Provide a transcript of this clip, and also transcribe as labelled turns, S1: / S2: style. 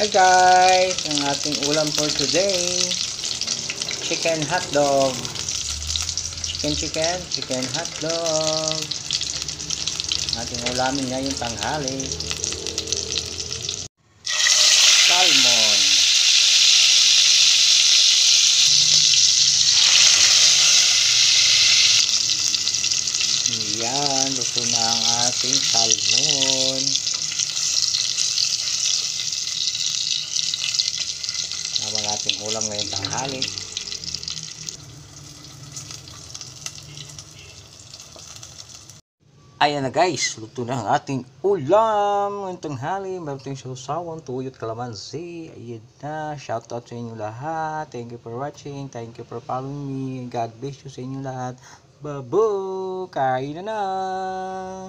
S1: Hi guys! Ang ating ulam for today, chicken hotdog. Chicken hotdog. Ating ulamin ngayong tanghali. Salmon. Yan, luto na ang ating salmon. Ang ating ulam ngayong tanghali. Ayan na guys, luto na ang ating ulam ngayong tanghali. Meron tayong sausawan, tuyot, kalamansi. Ayan na, shout out sa inyo lahat. Thank you for watching, thank you for following me. God bless you sa inyo lahat. Babu, kain na na!